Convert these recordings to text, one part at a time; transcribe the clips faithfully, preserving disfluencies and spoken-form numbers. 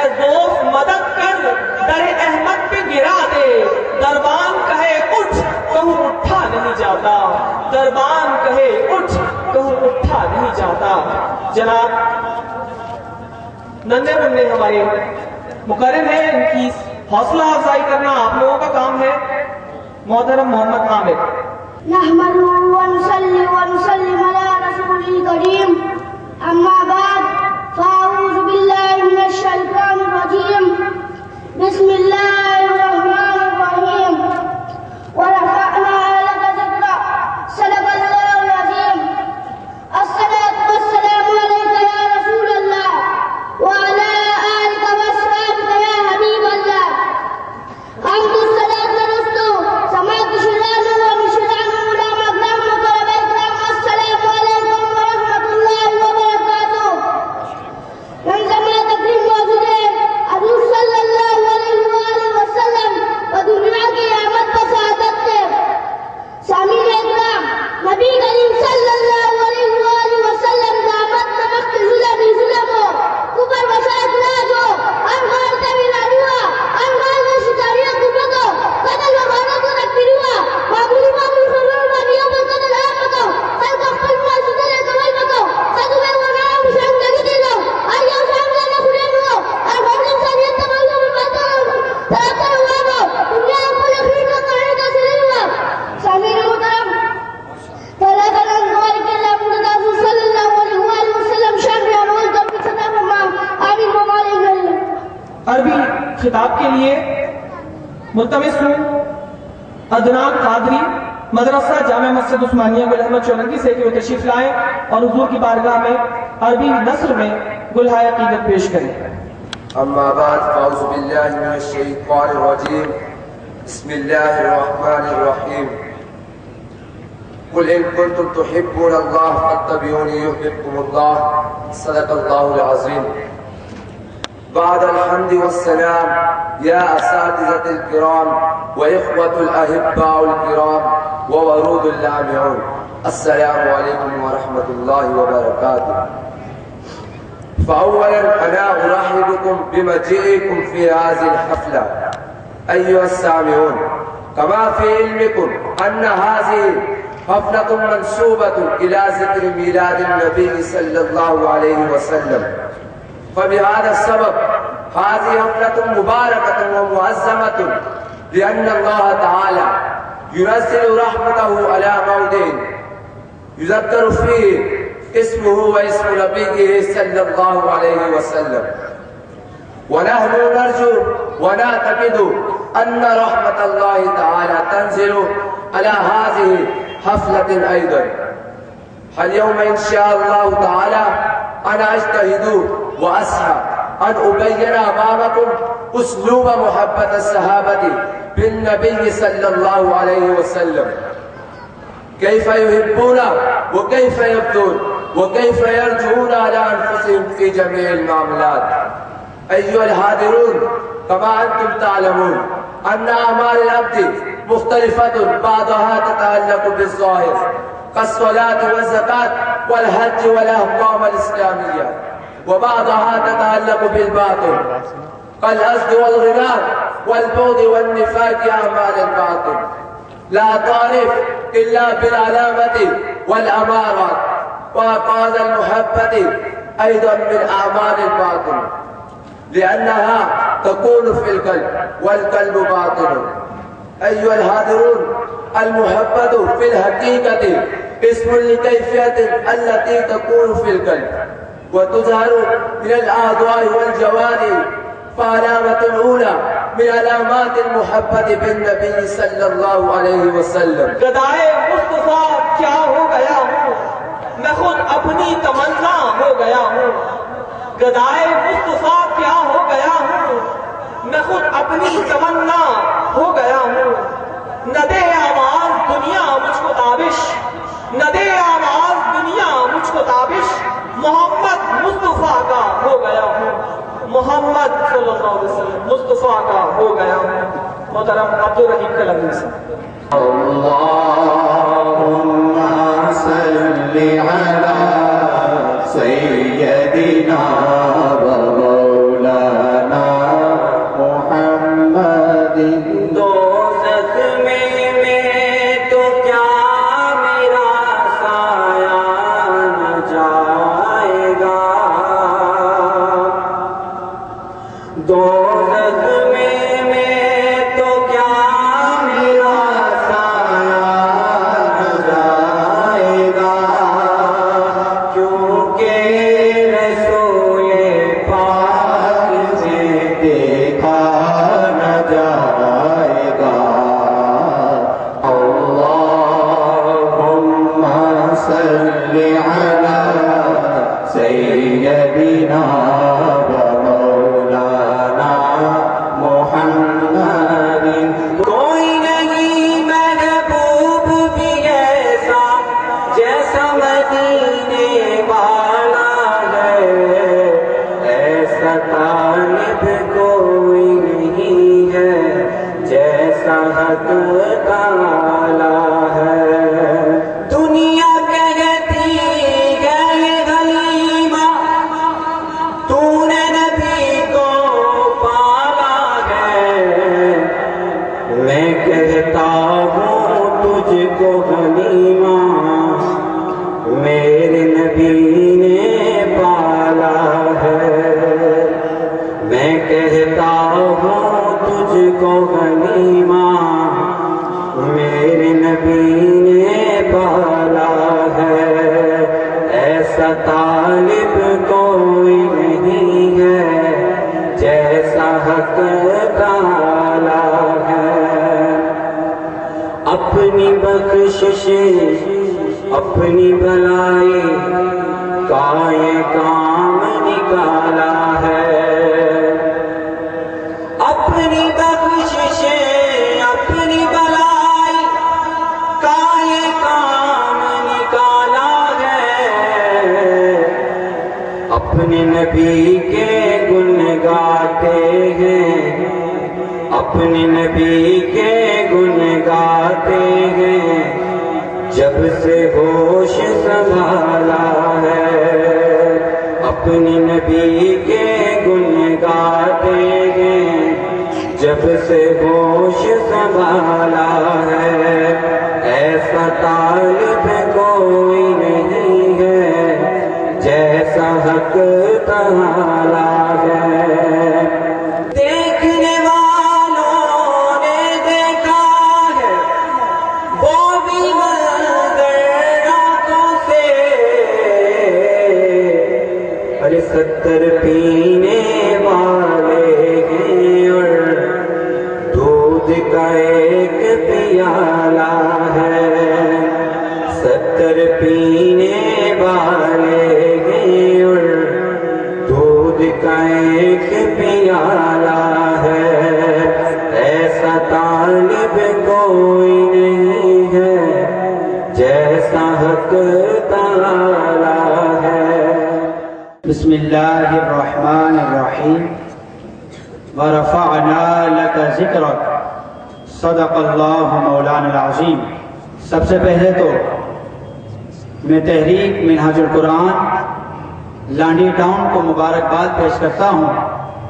دوست مدد کر در احمد پہ گرا دے، دربان کہے اٹھ کہوں اٹھا نہیں جاتا، دربان کہے اٹھ کہوں اٹھا نہیں جاتا۔ جناب ننھے منھے ہمارے مقرر ہیں، ان کی حوصلہ افزائی کرنا آپ لوگوں کا کام ہے۔ محترم محمد عامر۔ نحمده ونصلي ونسلم على رسوله الكريم، أما بعد فأعوذ بالله من الشيطان الرجيم، بسم الله الرحمن الرحيم، ورفعنا لك ذكرك، صدق الله العظيم۔ الصلاة والسلام عليك يا رسول الله وعلى آلك وأصحابك يا حبيب الله۔ حمد الصلاة والرسول سماعت شرانه ومشرانه علماء اكرام وطلباء اكرام، السلام عليكم ورحمة الله وبركاته۔ من زمان تقریم موجود ہے حضور صلی اللہ علیہ وآلہ وسلم و دنیا کی احمد پر سعادت سے سامعین اکرام، نبی کریم صلی اللہ علیہ وآلہ وسلم دامت نمک ظلم ہی ظلم ہو، کفر وشا اخراج ہو، ہر غار سے ویرانی ہوا، ہر غار میں شکاریہ قبرت ہو، قتل و غارت و تکفیر ہوا، معمولی معمولی خبروں میں دیا پر قتل عام بتو، سر کو خپل معصوصہ لے کمل بتو، سدو میں وہ نام شام لگی دے لو، ہر یو شام لگا خلے میں ہو، ہر غار انسانیت تمام کو بلباتا ہو، تراکر ہوا ہو، دنیا کو لکھنی کا کرنے کا سلے ہوا۔ سامعین محترم، تعالیٰ کا نام گواری کے اللہ مدد حضور صلی اللہ علیہ وآلہ وسلم شان میں عروض در کی صدا فرما، آمین ممالک اللہ۔ عربی خطاب کے لیے ملتمس ہوں ادنان قادری مدرسہ جامع مسجد عثمانیہ گل احمد چولنگی سے کہ وہ تشریف لائیں اور حضور کی بارگاہ میں عربی نثر میں گلہائے عقیدت پیش کریں۔ اما بعد فاعوذ باللہ من الشیطان الرجیم، بسم اللہ الرحمن الرحیم، قل ان کنتم تحبون اللہ فاتبعونی یحببکم اللہ، صدق اللہ العظیم۔ بعد الحمد والسلام يا أساتذة الكرام وإخوة الأحباء الكرام وورود اللامعون، السلام عليكم ورحمة الله وبركاته۔ فأولا أنا أرحبكم بمجيئكم في هذه الحفلة أيها السامعون، كما في علمكم أن هذه حفلة منسوبة إلى ذكر ميلاد النبي صلى الله عليه وسلم، فبهذا السبب هذه حفلة مباركة ومعظمة، لأن الله تعالى ينزل رحمته على موضع يذكر فيه اسمه واسم نبيه صلى الله عليه وسلم، ونحن نرجو ونعتقد أن رحمة الله تعالى تنزل على هذه حفلة أيضا۔ اليوم إن شاء الله تعالى أنا أجتهد وأسعى أن أبين أمامكم أسلوب محبة الصحابة بالنبي صلى الله عليه وسلم، كيف يحبون وكيف يبذلون وكيف يرجعون على أنفسهم في جميع المعاملات۔ أيها الحاضرون، كما أنتم تعلمون أن أعمال العبد مختلفة، بعضها تتعلق بالظاهر كالصلاة والزكاة والحج والأحكام الإسلامية، وبعضها تتعلق بالباطن كالحسد والغرار والبغض والنفاق أعمال الباطن، لا تعرف إلا بالعلامة والأمارات، وأعمال المحبة أيضا من أعمال الباطن، لأنها تكون في القلب والقلب باطن۔ أيها الحاضرون، المحبة في الحقيقة اسم لكيفية التي تكون في القلب وتظهر من الأعضاء والجوارح، فعلامة الأولى من علامات المحبة بالنبي صلى الله عليه وسلم۔ گدائے مصطفیٰ کیا ہو گیا ہوں، میں خود اپنی تمنا ہو گیا ہوں، گدائے مصطفیٰ کیا ہو گیا ہوں، میں خود اپنی تمنا ہو گیا ہوں، نہ دے آواز دنیا مجھ کو تابش، نہ دے آواز دنیا مجھ کو تابش، محمد مصطفیٰ کا ہو گیا ہوں، محمد صلی اللہ علیہ وسلم مصطفیٰ کا ہو گیا ہوں۔ محترم عبدالرحیم کلمی سے اللہم صلی علی سیدنا و مولانا غنیمہ میرے نبی نے پالا ہے، میں کہتا ہوں تجھ کو غنیمہ میرے نبی نے پالا ہے، ایسا طالب کوئی نہیں ہے جیسا حق تعالی ہے، اپنی بخشش اپنی بھلائی کا یہ کام نکالا ہے، اپنی بخشش اپنی بھلائی کا یہ کام نکالا ہے، اپنے نبی کے گن گاتے ہیں، اپنے نبی کے گن گاتے ہیں، جب سے ہوش سنبھالا ہے، اپنے نبی کے گن گاتے ہیں، جب سے ہوش سنبھالا ہے، ایسا طالب کوئی نہیں ہے جیسا حق تعالی ہے، دیکھنے والوں نے دیکھا ہے وہ بھی منظر آنکھوں سے، ارے ستر پینے والے ہیں اور دودھ کا ایک پیالہ ہے، ستر پینے والے ہیں اور دودھ کا ایک پیالہ ہے، ایسا طالب کوئی نہیں ہے جیسا حق تعالی ہے۔ بسم اللہ الرحمن الرحیم، وَرَفَعْنَا لَكَ ذِكْرَكَ صدق اللہ مولانا العظیم۔ سب سے پہلے تو میں تحریک منہاج القرآن لانڈھی ٹاؤن کو مبارکباد پیش کرتا ہوں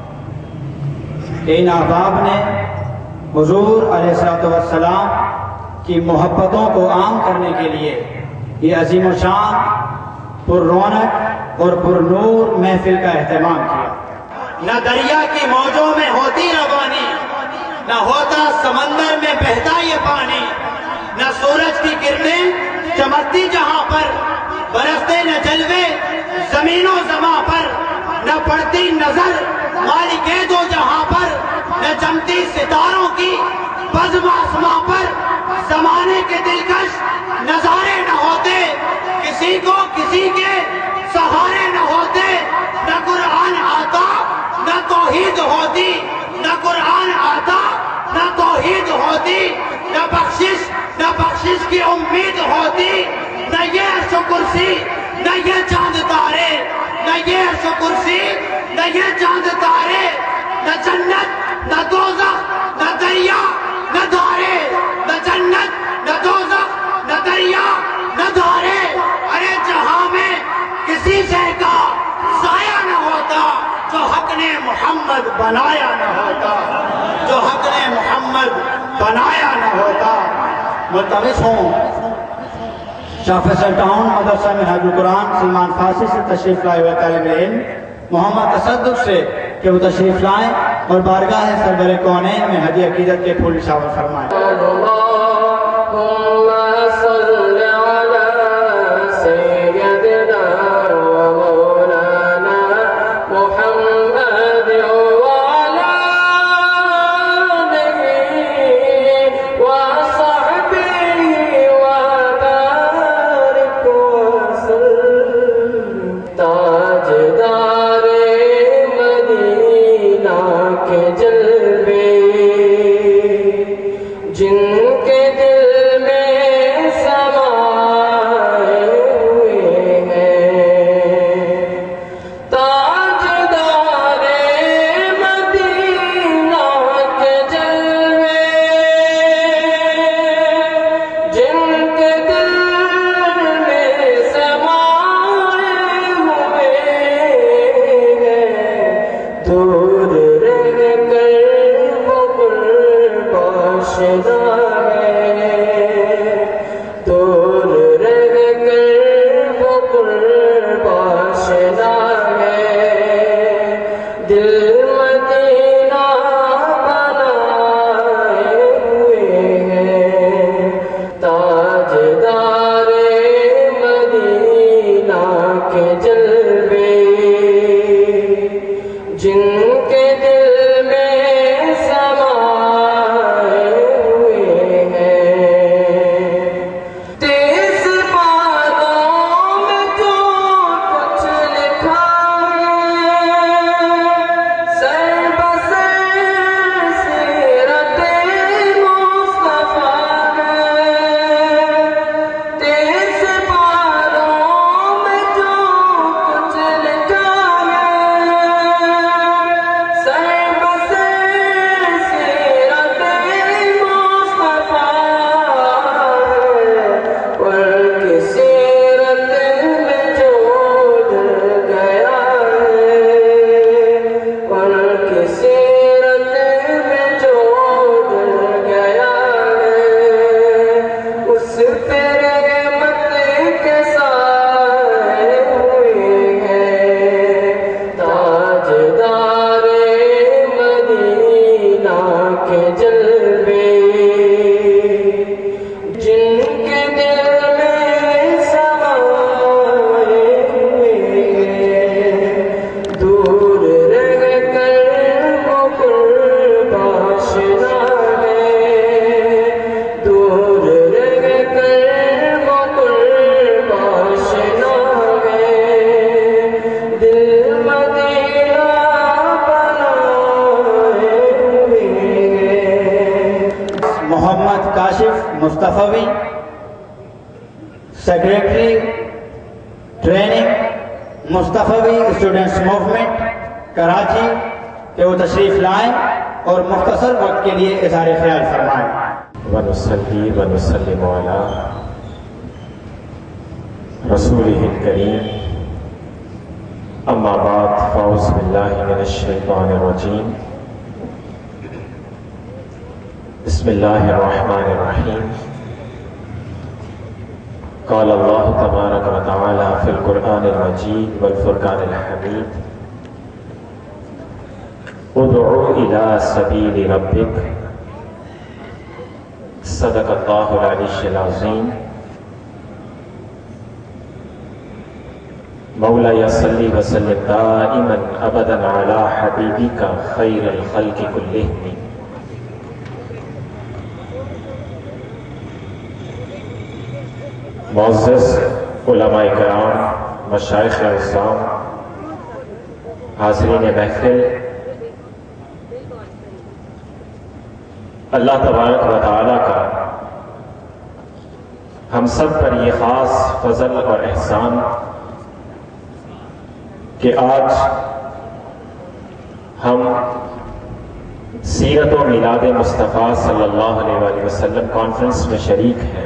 کہ ان احباب نے حضور علیہ الصلوۃ والسلام کی محبتوں کو عام کرنے کے لیے یہ عظیم و شان پر رونق اور پر نور محفل کا اہتمام کیا۔ نہ دریا کی موجوں میں ہوتی روانی، نہ ہوتا سمندر میں بہتا یہ پانی، نہ سورج کی کرنیں چمکتی جہاں پر، برستے نہ جلوے زمین و زماں پر، نہ پڑتی نظر مالک دو جہاں پر، نہ جمتی ستاروں کی بزم آسماں پر، زمانے کے دلکش نظارے نہ ہوتے، کسی کو کسی کے سہارے نہ ہوتے، نہ قرآن آتا نہ توحید ہوتی، نہ قرآن آتا نہ توحید ہوتی، نہ بخشش نہ بخشش کی امید ہوتی، نہ یہ عرش و کرسی نہ یہ چاند تارے، نہ یہ عرش و کرسی نہ یہ چاند تارے، نہ جنت نہ دوزخ نہ دریا نہ دھارے، نہ جنت نہ دوزخ نہ دریا نہ دھارے، ارے جہاں میں کسی شے کا ضائع نہ ہوتا جو حق نے محمد بنایا نہ ہوتا، جو حق نے محمد بنایا نہ ہوتا۔ ملتمس ہوں شاہ فیصل ٹاؤن مدرسہ منہاج القرآن سلمان فارسی سے تشریف لائے ہوئے طالب علم محمد تصدق سے کہ وہ تشریف لائیں اور بارگاہ سرور کونین میں ہدیہ عقیدت کے پھول نثار فرمائیں۔ جن سیکریٹری ٹریننگ مصطفی اسٹوڈنٹس موومنٹ کراچی کہ وہ تشریف لائیں اور مختصر وقت کے لیے اظہار خیال فرمائیں۔ ونصلی ونسلم علی رسولہ الکریم، اما بعد فاعوذ باللہ من الشیطان الرجیم، بسم اللہ الرحمن الرحیم۔ قال اللہ تبارک و تعالی فی القرآن المجید والفرقان الحمید، ادعو الی سبیل ربک، صدق اللہ العلی العظیم۔ مولاي صلی وسلم دائما ابدا علی حبیبک خیر الخلق کلہم۔ معزز علماء کرام، مشائخ اعظام، حاضرین محفل، اللہ تبارک و تعالیٰ کا ہم سب پر یہ خاص فضل اور احسان کہ آج ہم سیرت و میلاد مصطفیٰ صلی اللہ علیہ وآلہ وسلم کانفرنس میں شریک ہیں،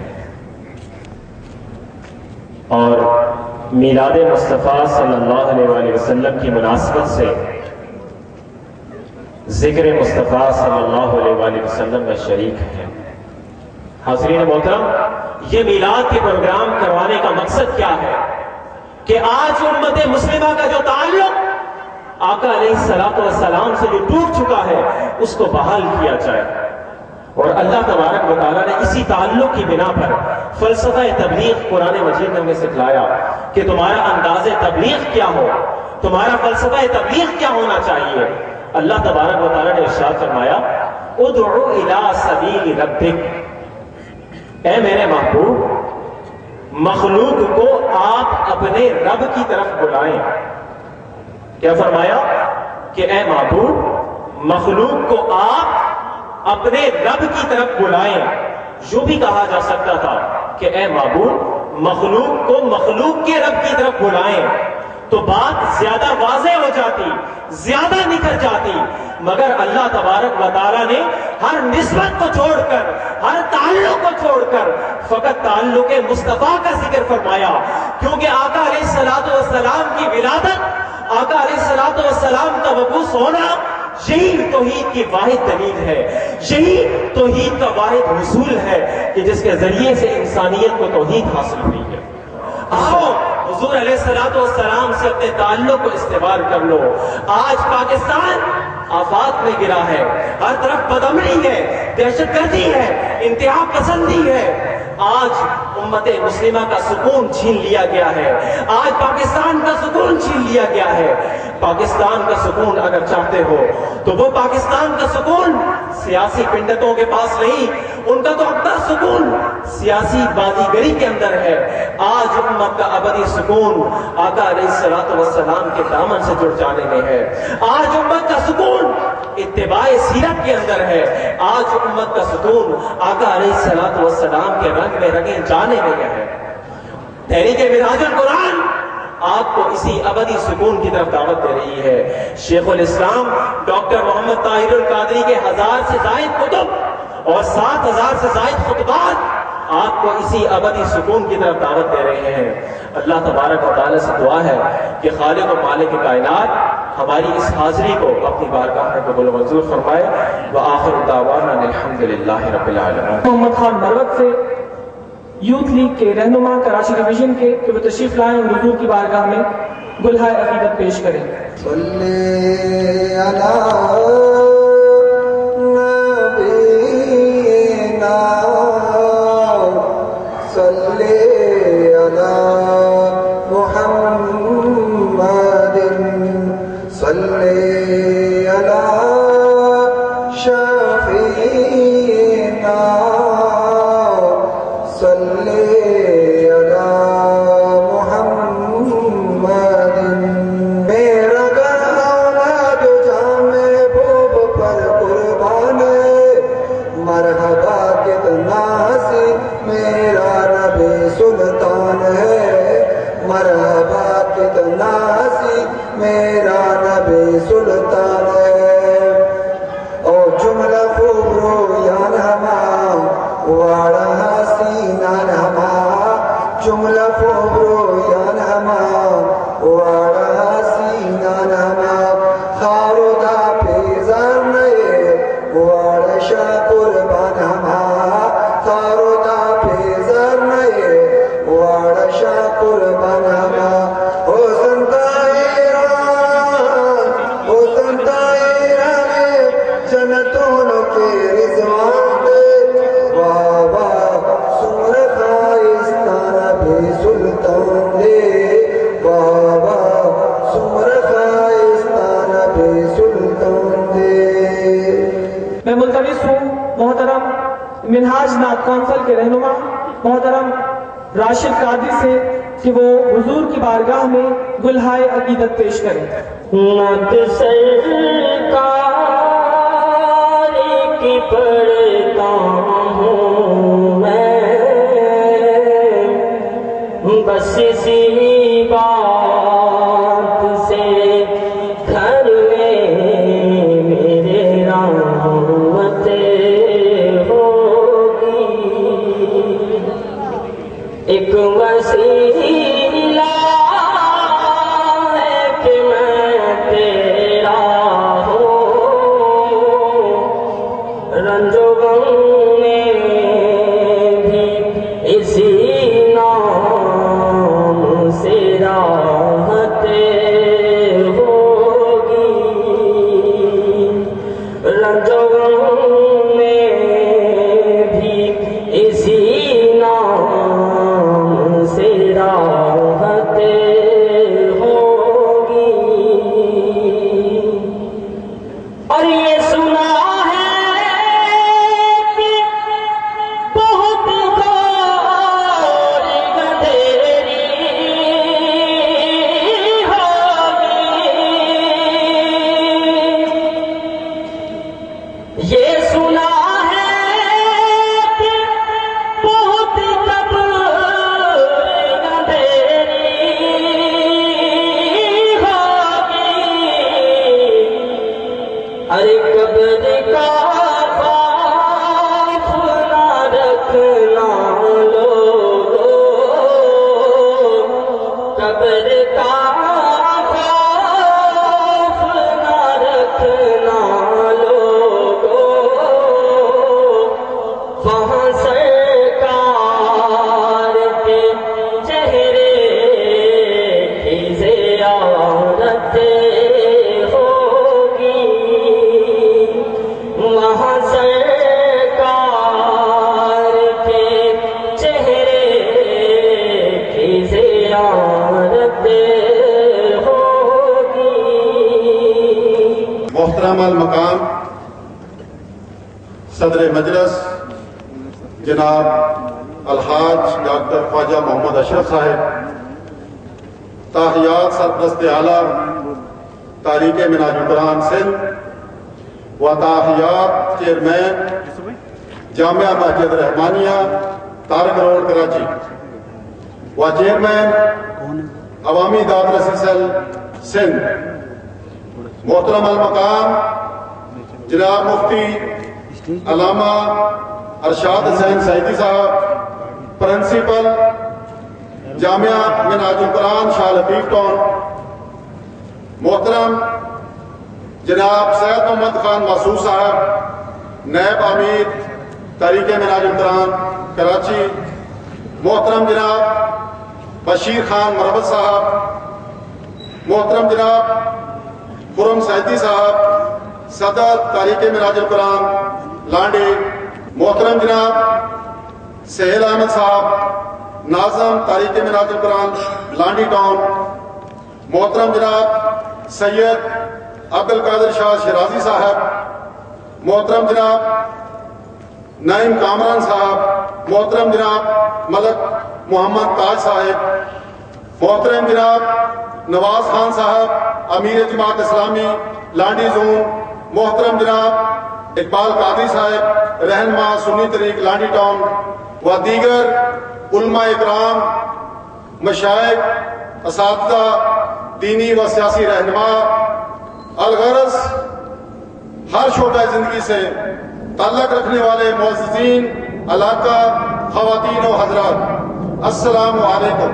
اور میلاد مصطفیٰ صلی اللہ علیہ وآلہ وسلم کی مناسبت سے ذکر مصطفیٰ صلی اللہ علیہ وآلہ وسلم میں شریک ہیں۔ حاضرین محترم، یہ میلاد کے پروگرام کروانے کا مقصد کیا ہے کہ آج امت مسلمہ کا جو تعلق آقا علیہ السلام سے جو ٹوٹ چکا ہے اس کو بحال کیا جائے، اور اللہ تبارک و تعالیٰ نے اسی تعلق کی بنا پر فلسفہ تبلیغ قرآن مجید نے ہمیں سکھلایا کہ تمہارا انداز تبلیغ کیا ہو، تمہارا فلسفہ تبلیغ کیا ہونا چاہیے۔ اللہ تبارک و تعالیٰ نے ارشاد فرمایا ادعو الی سبیل ربک، اے میرے محبوب مخلوق کو آپ اپنے رب کی طرف بلائیں۔ کیا فرمایا کہ اے محبوب مخلوق کو آپ اپنے رب کی طرف بلائیں۔ یوں بھی کہا جا سکتا تھا کہ اے محبوب مخلوق کو مخلوق کے رب کی طرف بلائیں، تو بات زیادہ واضح ہو جاتی، زیادہ نکل جاتی، مگر اللہ تبارک و تعالیٰ نے ہر نسبت کو چھوڑ کر، ہر تعلق کو چھوڑ کر فقط تعلق مصطفیٰ کا ذکر فرمایا، کیونکہ آقا علیہ السلام کی ولادت، آقا علیہ السلام کا مبعوث ہونا، یہی توحید کی واحد دلیل ہے، یہی توحید کا واحد حصول ہے کہ جس کے ذریعے سے انسانیت کو توحید حاصل ہوئی ہے۔ آؤ حضور علیہ السلام سے اپنے تعلق کو استوار کر لو۔ آج پاکستان آفات میں گرا ہے، ہر طرف بدامنی ہے، دہشت گردی ہے، انتہا پسندی ہے۔ آج امت مسلمہ کا سکون چھین لیا گیا ہے، آج پاکستان کا سکون چھین لیا گیا ہے۔ پاکستان کا سکون اگر چاہتے ہو تو وہ پاکستان کا سکون سیاسی پنڈتوں کے پاس نہیں، ان کا تو اپنا سکون سیاسی بازیگری کے اندر ہے۔ آج امت کا ابدی سکون آقا علیہ السلام کے دامن سے جڑ جانے میں ہے۔ آج امت کا سکون اتباع سیرت کے اندر ہے۔ آج امت کا سکون آقا علیہ السلام کے رنگ میں رنگے جانے میں ہے۔ تحریک منہاج القرآن آپ کو اسی ابدی سکون کی طرف دعوت دے رہی ہے۔ شیخ الاسلام ڈاکٹر محمد طاہر القادری کے ہزار سے زائد کتب اور سات ہزار سے زائد خطبات آپ کو اسی ابدی سکون کی طرف دعوت دے رہے ہیں۔ اللہ تبارک و تعالیٰ سے دعا ہے کہ خالق و مالک کائنات ہماری اس حاضری کو اپنی بارگاہ میں قبول و منظور فرمائے۔ وآخر دعوانا الحمدللہ رب العالمین۔ محمد خان مروت سے یوتھ لیگ کے رہنما کراچی ڈویژن کے کہ وہ تشریف لائیں اور حضور کی بارگاہ میں گلہائے عقیدت پیش کریں۔ صلی علی نبینا صلی علی محمد صلی علی شفیعنا صلی علی محمد۔ میرا گھر آمد جامع میرا نبی سلطان ہے او جملہ خوب رویان ہما واڑا حسینان ہما جملہ خوب رویان ہما واڑا حسینان ہما خارو دا پیزار نئے واڑا شاہ قربان ہما خارو دا پیزار نئے واڑا شاہ قربان ہما او سنتا ایران او سنتا ایران جنتوں کے رضوان دے واہ واہ سمر خائستان بھی سلطان دے واہ واہ سمر خائستان بھی سلطان دے. میں ملتمس ہوں محترم منہاج نعت کونسل کے رہنما محترم راشد قادری سے کہ وہ حضور کی بارگاہ میں گلہائے عقیدت پیش کریں. مت سرکار کی پڑھتا ہوں میں بس اسی بات سے گھر میں میرے رحمت ہوگی ایک وسیلہ ہے کہ میں تیرا ہوں رنج و غم میں بھی اسی نام سے راحت ہوگی رنج و غم میں بھی اسی نام سے راحت ہوگی اور یہ سنا ہے کہ بہت گور گدھیری ہوگی یہ سنا ہے کہ بہت قبر گدھیری ہوگی ارے قبر کا خوف نہ رکھنا لوگو قبر کا خوف نہ رکھنا لوگو وہاں سرکار کے چہرے کی زیارت ہوگی وہاں سرکار کے چہرے کی زیارت ہوگی. محترم المقام صدر مجلس جناب الحاج ڈاکٹر خواجہ محمد اشرف صاحب تاحیات سرپرست اعلیٰ تحریک منہاج القرآن سندھ و تاحیات چیئرمین جامعہ مسجد رحمانیہ تارک روڈ کراچی و چیئرمین عوامی داد رسی سیل سندھ محترم المقام جناب مفتی علامہ ارشاد حسین سعیدی صاحب پرنسپل جامعہ منہاج القرآن شاہ لطیف ٹاؤن محترم جناب سید محمد خان مسعود صاحب نائب امیر تحریک منہاج القرآن کراچی محترم جناب بشیر خان مربت صاحب محترم جناب خرم سعیدی صاحب صدر تحریک منہاج القرآن لانڈی محترم جناب سہیل احمد صاحب ناظم تحریک منہاج القرآن لانڈی ٹاؤن محترم جناب سید عبد القادر شاہ شرازی صاحب محترم جناب نعیم کامران صاحب محترم جناب ملک محمد تاج صاحب محترم جناب نواز خان صاحب امیر جماعت اسلامی لانڈی زون محترم جناب اقبال قادری صاحب رہنما سنی طریق لانڈی ٹاؤن و دیگر علماء اکرام مشائخ اساتذہ دینی و سیاسی رہنما، الغرض ہر شعبہ زندگی سے تعلق رکھنے والے معززین علاقہ، خواتین و حضرات، السلام علیکم۔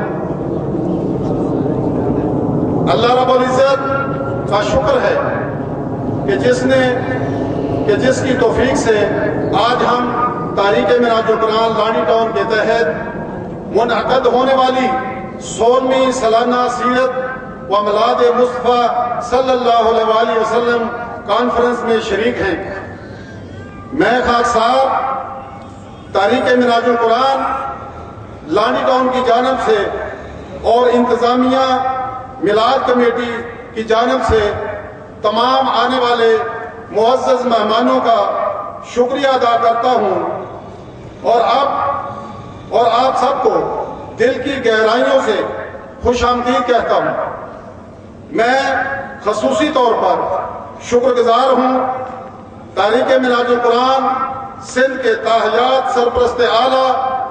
اللہ رب العزت کا شکر ہے کہ جس نے کہ جس کی توفیق سے آج ہم تحریک منہاج القرآن لانڈھی ٹاؤن کے تحت منعقد ہونے والی سولہویں سالانہ سیرت و میلاد مصطفیٰ صلی اللہ علیہ وسلم کانفرنس میں شریک ہیں۔ میں خاکسار تحریک منہاج القرآن لانڈھی ٹاؤن کی جانب سے اور انتظامیہ میلاد کمیٹی کی جانب سے تمام آنے والے معزز مہمانوں کا شکریہ ادا کرتا ہوں اور اب اور آپ سب کو دل کی گہرائیوں سے خوش آمدید کہتا ہوں۔ میں خصوصی طور پر شکر گزار ہوں تحریک منہاج القرآن سندھ کے تاحیات سرپرست اعلیٰ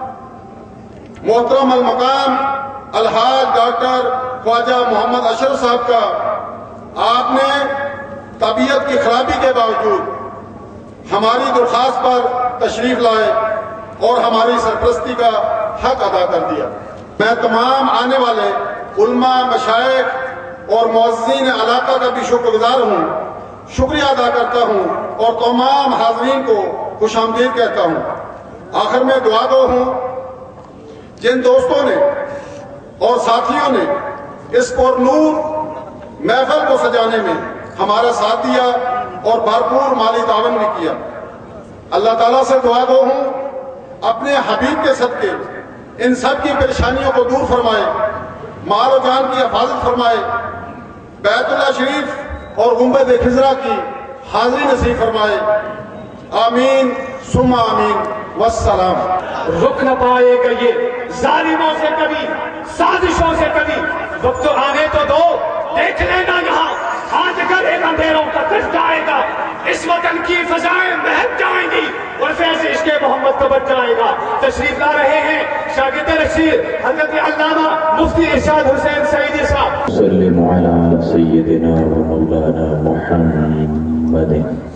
محترم المقام الحاج ڈاکٹر خواجہ محمد اشرف صاحب کا، آپ نے طبیعت کی خرابی کے باوجود ہماری درخواست پر تشریف لائے اور ہماری سرپرستی کا حق ادا کر دیا۔ میں تمام آنے والے علماء، مشائخ اور معززین علاقہ کا بھی شکر گزار ہوں، شکریہ ادا کرتا ہوں اور تمام حاضرین کو خوش آمدید کہتا ہوں۔ آخر میں دعا گو ہوں جن دوستوں نے اور ساتھیوں نے اس پر نور محفل کو سجانے میں ہمارا ساتھ دیا اور بھرپور مالی تعاون بھی کیا، اللہ تعالیٰ سے دعا گو ہوں اپنے حبیب کے صدقے ان سب کی پریشانیوں کو دور فرمائے، مال و جان کی حفاظت فرمائے، بیت اللہ شریف اور گنبد خضرا کی حاضری نصیب فرمائے، آمین ثم آمین والسلام۔ رک نہ پائے گا یہ ظالموں سے کبھی، سازشوں سے کبھی، وقت آنے تو دو، دیکھ لینا یہاں آج اگر ایک اندھیروں کا کٹ جائے گا، اس وطن کی فضائیں مہک جائیں گی اور فیض عشق محمد کا بچ جائے گا۔ تشریف لا رہے ہیں شاگرد رشید حضرت علامہ مفتی ارشاد حسین سعیدی صاحب۔ سلم علی سیدنا و مولانا محمد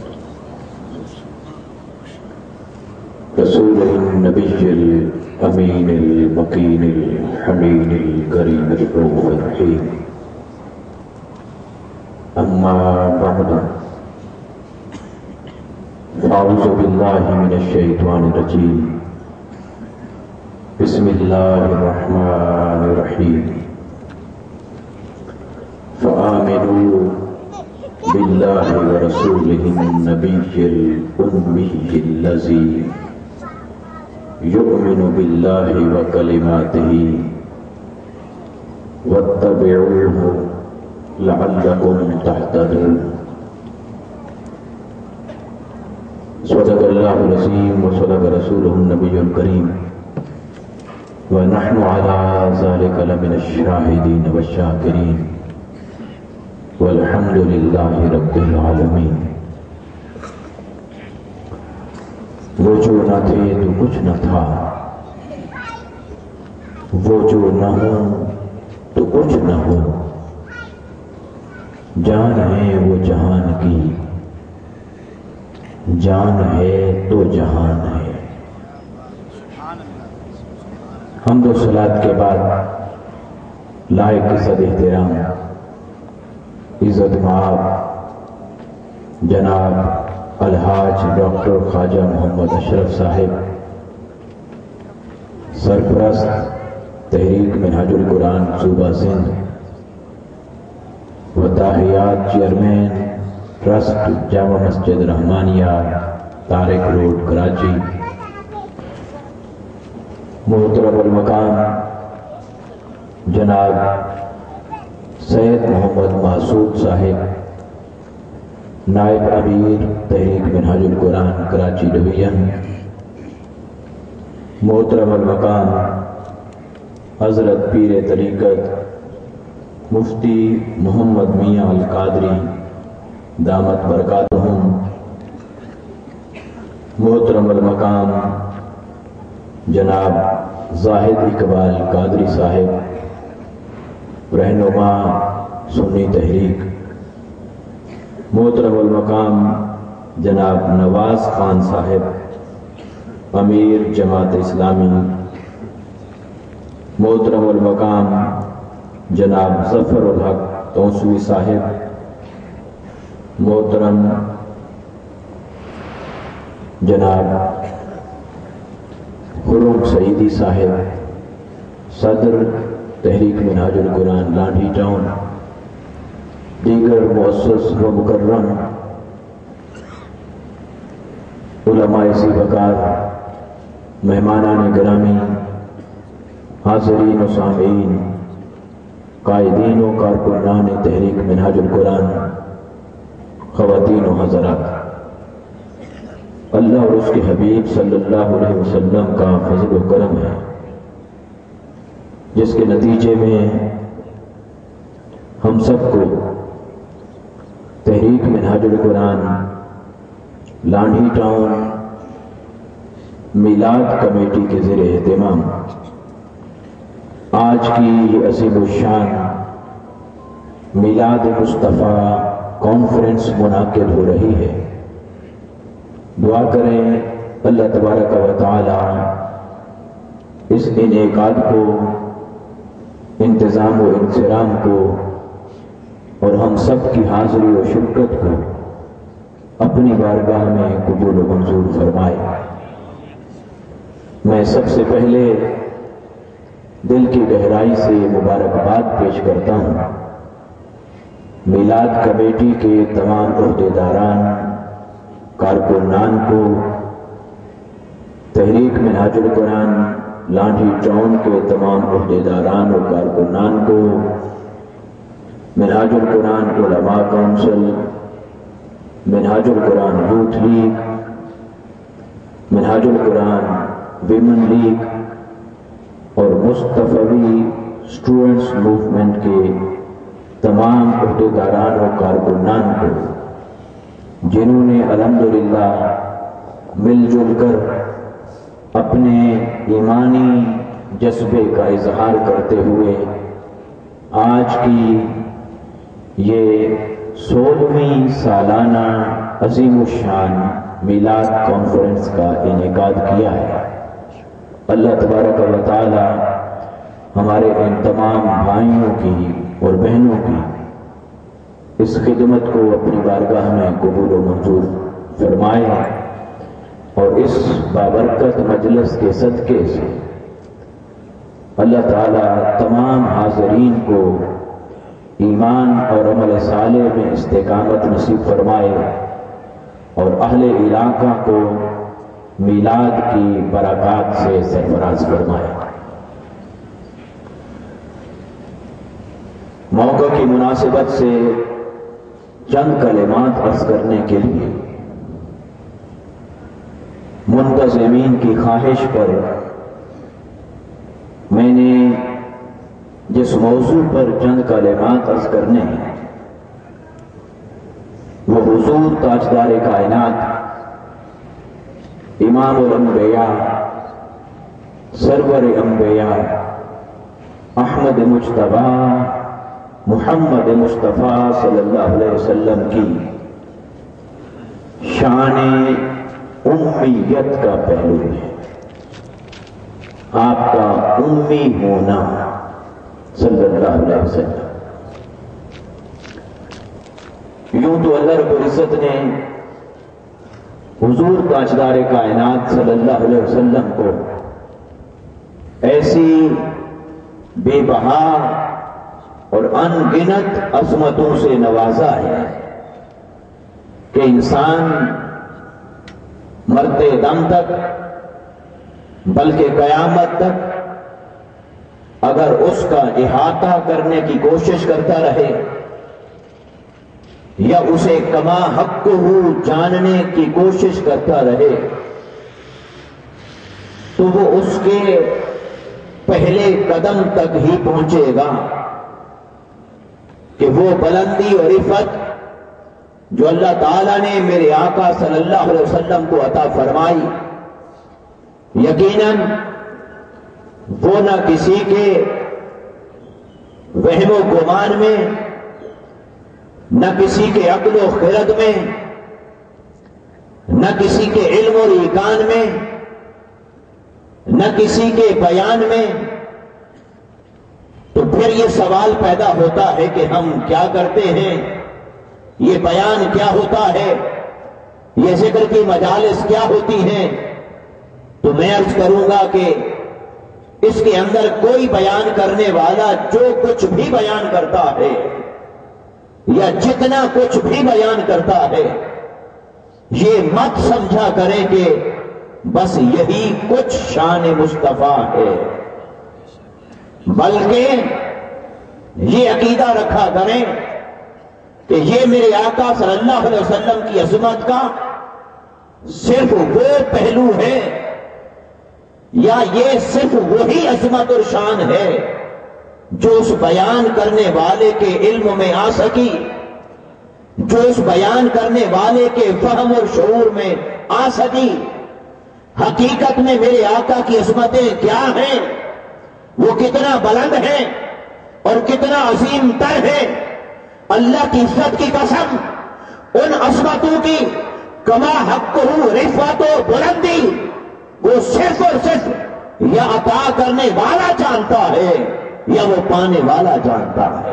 رسول النبی الامین المکین الحمین الکریم الرؤوف الرحیم، اما بعد فاعوذ باللہ من الشیطان الرجیم، بسم اللہ الرحمن الرحیم، فآمنوا باللہ ورسولہ النبی الأمی الذی یؤمن باللہ وکلماتہ واتبعوہ لعلکم تہتدون۔ صدق اللہ العظیم وصدق رسولہ النبی الکریم ونحن علی ذلک لمن الشاہدین والشاکرین والحمد للہ رب العالمین۔ وہ جو نہ تھے تو کچھ نہ تھا، وہ جو نہ ہو تو کچھ نہ ہو، جان ہے وہ جہان کی، جان ہے تو جہان ہے۔ حمد و صلات کے بعد لائق صد احترام عزت مآب جناب الحاج ڈاکٹر خواجہ محمد اشرف صاحب، سرپرست تحریک منہاج القرآن صوبہ سندھ و تاحیات چیئرمین ٹرسٹ جامع مسجد رحمانیہ طارق روڈ کراچی، محترم المقام جناب سید محمد معصوم صاحب، نائب امیر تحریک منہاج القرآن کراچی ڈویژن، محترم المقام حضرت پیر طریقت مفتی محمد میاں القادری دامت برکاتہم، محترم المقام جناب زاہد اقبال قادری صاحب، رہنما سنی تحریک، محترم المقام جناب نواز خان صاحب امیر جماعت اسلامی، محترم المقام جناب ظفر الحق توسوی صاحب، محترم جناب خرم سعیدی صاحب صدر تحریک منہاج القرآن لانڈھی ٹاؤن، دیگر مؤسس و مکرم علماء سی وقار، مہمانان گرامی، حاضرین و سامعین، قائدین و کارکنان تحریک منہاج القرآن، خواتین و حضرات، اللہ اور اس کے حبیب صلی اللہ علیہ وسلم کا فضل و کرم ہے جس کے نتیجے میں ہم سب کو تحریک منہاج القرآن لانڈھی ٹاؤن میلاد کمیٹی کے زیر اہتمام آج کی یہ عظیم الشان میلاد مصطفیٰ کانفرنس منعقد ہو رہی ہے۔ دعا کریں اللہ تبارک و تعالی اس انعقاد کو، انتظام و انصرام کو اور ہم سب کی حاضری و شرکت کو اپنی بارگاہ میں قبول و منظور فرمائے۔ میں سب سے پہلے دل کی گہرائی سے مبارکباد پیش کرتا ہوں میلاد کمیٹی کے تمام عہدیداران، کارکنان کو، تحریک منہاج القرآن لانڈھی ٹاؤن کے تمام عہدیداران و کارکنان کو، منہاج القرآن علماء کونسل، منہاج القرآن یوتھ لیگ، منہاج القرآن ویمن لیگ اور مصطفی اسٹوڈنٹس موومنٹ کے تمام عہدیداران و کارکنان کو، جنہوں نے الحمدللہ مل جل کر اپنے ایمانی جذبے کا اظہار کرتے ہوئے آج کی یہ سولہویں سالانہ عظیم الشان میلاد کانفرنس کا انعقاد کیا ہے۔ اللہ تبارک و تعالی ہمارے ان تمام بھائیوں کی اور بہنوں کی اس خدمت کو اپنی بارگاہ میں قبول و منظور فرمائے اور اس بابرکت مجلس کے صدقے سے اللہ تعالی تمام حاضرین کو ایمان اور عمل صالح میں استقامت نصیب فرمائے اور اہل علاقہ کو میلاد کی برکات سے سرفراز فرمائے۔ موقع کی مناسبت سے چند کلمات عرض کرنے کے لیے منتظمین کی خواہش پر میں نے جس موضوع پر چند کلمات عرض کرنے ہیں وہ حضور تاجدار کائنات امام الانبیاء سرور انبیاء احمد مجتبی محمد مصطفیٰ صلی اللہ علیہ وسلم کی شان امیت کا پہلو ہے، آپ کا امی ہونا صلی اللہ علیہ وسلم۔ یوں تو اللہ رب العزت نے حضور تاجدار کائنات صلی اللہ علیہ وسلم کو ایسی بے بہا اور ان گنت عظمتوں سے نوازا ہے کہ انسان مرتے دم تک بلکہ قیامت تک اگر اس کا احاطہ کرنے کی کوشش کرتا رہے یا اسے کما حق ہو جاننے کی کوشش کرتا رہے تو وہ اس کے پہلے قدم تک ہی پہنچے گا کہ وہ بلندی اور عفت جو اللہ تعالیٰ نے میرے آقا صلی اللہ علیہ وسلم کو عطا فرمائی، یقیناً وہ نہ کسی کے وہم و گمان میں نہ کسی کے عقل و خرد میں، نہ کسی کے علم اور ایقان میں، نہ کسی کے بیان میں، تو پھر یہ سوال پیدا ہوتا ہے کہ ہم کیا کرتے ہیں، یہ بیان کیا ہوتا ہے، یہ ذکر کی مجالس کیا ہوتی ہیں؟ تو میں عرض کروں گا کہ اس کے اندر کوئی بیان کرنے والا جو کچھ بھی بیان کرتا ہے یا جتنا کچھ بھی بیان کرتا ہے، یہ مت سمجھا کریں کہ بس یہی کچھ شان مصطفیٰ ہے، بلکہ یہ عقیدہ رکھا کریں کہ یہ میرے آقا صلی اللہ علیہ وسلم کی عظمت کا صرف وہ پہلو ہے، یا یہ صرف وہی عظمت اور شان ہے جو اس بیان کرنے والے کے علم میں آ سکی، جو اس بیان کرنے والے کے فہم اور شعور میں آ سکی۔ حقیقت میں میرے آقا کی عظمتیں کیا ہیں، وہ کتنا بلند ہیں اور کتنا عظیم تر ہے، اللہ کی عزت کی قسم ان عظمتوں کی کما حق رفعت و بلندی وہ صرف اور صرف یا عطا کرنے والا جانتا ہے یا وہ پانے والا جانتا ہے۔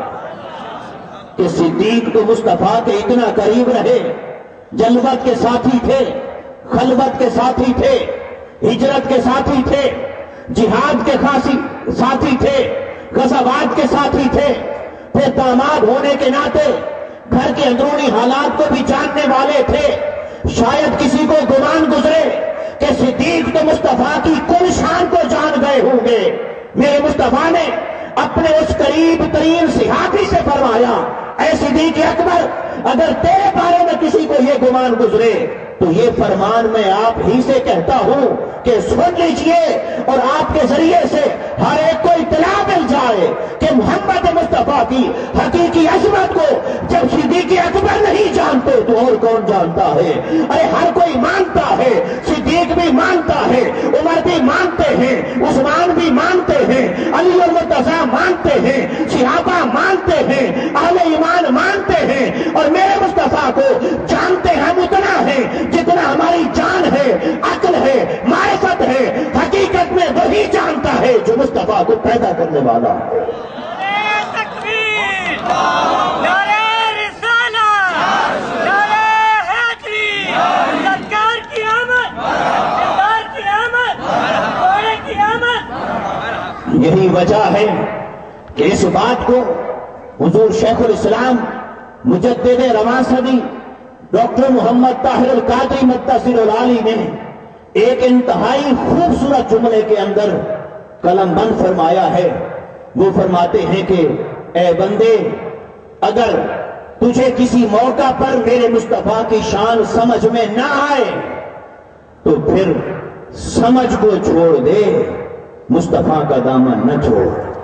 کہ صدیق تو مصطفیٰ کے اتنا قریب رہے، جلوت کے ساتھی تھے، خلوت کے ساتھی تھے، ہجرت کے ساتھی تھے، جہاد کے ساتھی تھے، غزوات کے ساتھی تھے، پھر داماد ہونے کے ناطے گھر کے اندرونی حالات کو بھی جاننے والے تھے۔ شاید کسی کو گمان گزرے کہ صدیق تو مصطفیٰ کی کل شان کو جان گئے ہوں گے۔ میرے مصطفیٰ نے اپنے اس قریب ترین صحابی سے فرمایا، اے صدیق اکبر، اگر تیرے بارے میں کسی کو یہ گمان گزرے تو یہ فرمان میں آپ ہی سے کہتا ہوں کہ سن لیجئے اور آپ کے ذریعے سے ہر ایک کو اطلاع مل جائے کہ محمد مصطفیٰ کی حقیقی عظمت کو جب صدیق اکبر نہیں جانتے تو اور کون جانتا ہے؟ ارے ہر کوئی مانتا ہے، صدیق بھی مانتا ہے، عمر بھی مانتے ہیں، عثمان بھی مانتے ہیں، علی اور مرتضیٰ مانتے ہیں، صحابہ مانتے ہیں، اہل ایمان مانتے ہیں، اور میرے مصطفیٰ کو جانتے ہم اتنا ہے جتنا ہماری جان ہے، عقل ہے، معرفت ہے۔ حقیقت میں وہی جانتا ہے جو مصطفیٰ کو پیدا کرنے والا ہے۔ نعرہ تکبیر، نعرہ رسالت، نعرہ حیدری، سرکار کی آمد، سرکار کی آمد، گھوڑے کی آمد۔ یہی وجہ ہے کہ اس بات کو حضور شیخ الاسلام مجدد رواں صدی ڈاکٹر محمد طاہر القادری متصل العالی نے ایک انتہائی خوبصورت جملے کے اندر قلم بند فرمایا ہے۔ وہ فرماتے ہیں کہ اے بندے، اگر تجھے کسی موقع پر میرے مصطفیٰ کی شان سمجھ میں نہ آئے تو پھر سمجھ کو چھوڑ دے، مصطفیٰ کا دامن نہ چھوڑ۔